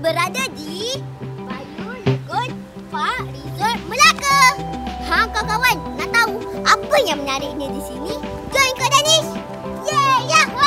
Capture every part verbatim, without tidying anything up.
berada di Bayou Lagoon Park Resort Melaka. Ha, kawan-kawan, nak tahu apa yang menariknya di sini? Join Kak Danish. Yeay, yahoo!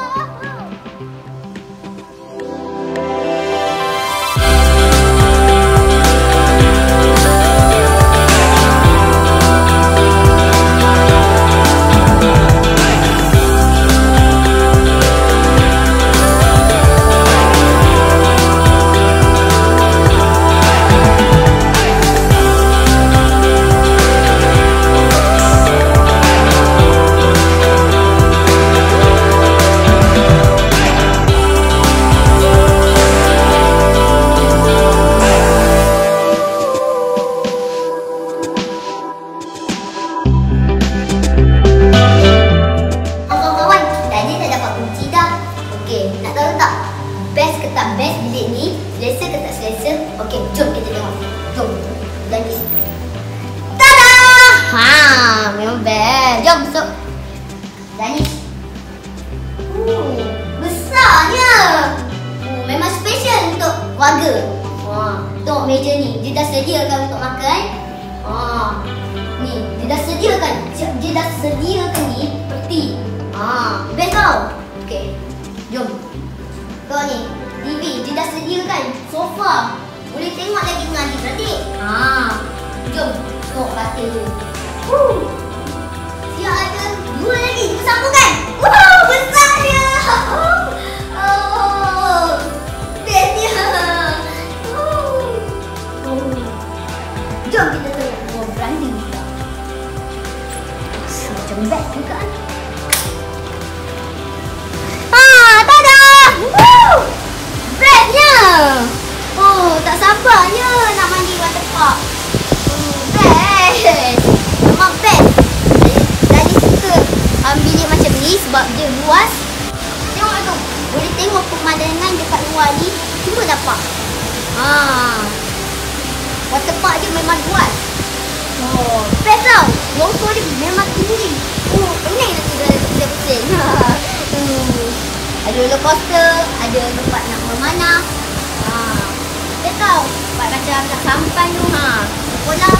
Best ke tak best bilik ni? Selesa ke tak selesa? Okey, jom kita tengok. Jom. Danish. Tada! Ha, memang best. Jom masuk. Danish. Uh, besarnya. Uh, memang special untuk warga. Ha, tengok meja ni. Dia dah sediakan untuk makan. Ha, ni, dia dah sediakan. Dia dah sediakan ni peti. Ha, best tau. Okey. Jom. Kau ni, T V, dia dah sediakan sofa. Boleh tengok lagi dengan adik-beradik. Haa. Jom, tengok katil tu. Wuh. Siap ada dua lagi, bersambungan. Wow, besarnya. Oh, bestnya. Oh. Jom kita tengok. Oh, branding juga. Macam beg juga kan. Oh, tak sabarnya nak mandi waterpark. Hmm, best. Memang best. Dari suka um, bilik macam ni sebab dia luas. Tengok tu. Boleh tengok pemandangan dekat luar ni. Cuma dapat. Ha. Waterpark dia memang luas. Oh, best tau. Longsor dia memang tinggi. Oh, pening nanti dah kita pusing. hmm. Ada roller coaster, ada tempat nak memanah. Ha. Dia tahu buat macam nak sampan tu ha. Sekolah.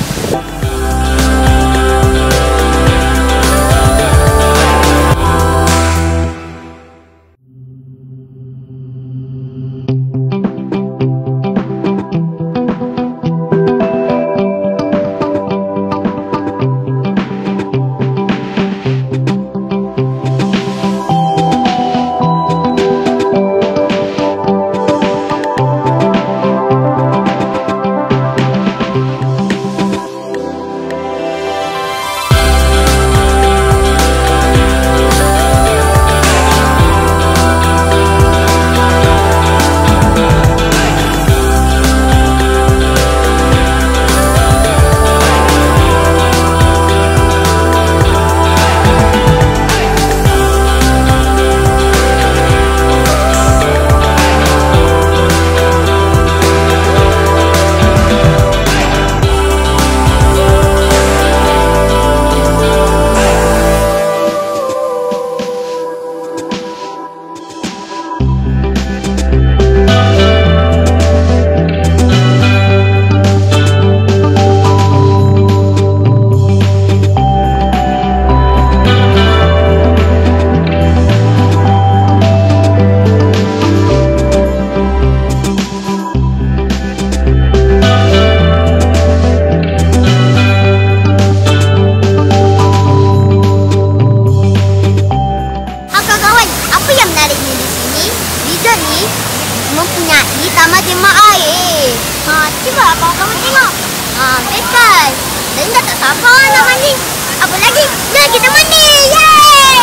Mempunyai taman jemaah air. Ha, cuba kawan-kawan tengok. Ha, best kan? Dan dah tak sabar nak mandi. Apa lagi? Jom kita mandi. Yeay!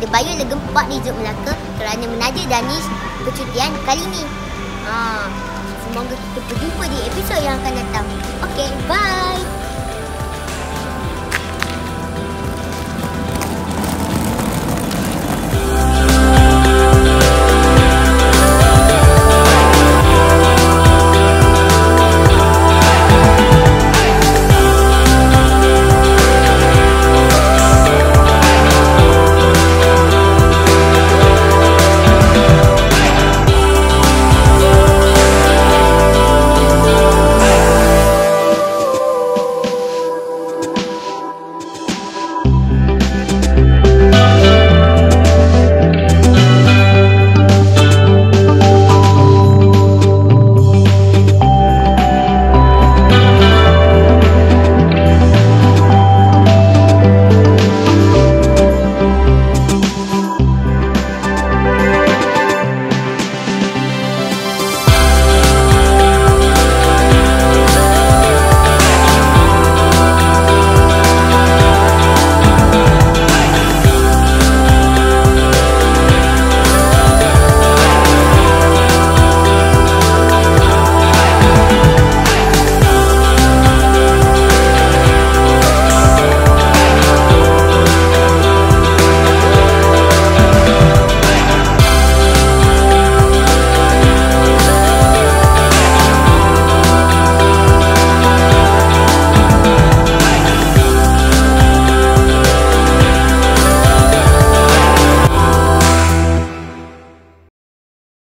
Bayu adalah gempak di Zuk Melaka kerana menaja Danish percutian kali ini. Ha, semoga kita berjumpa di episod yang akan datang. Okay, bye.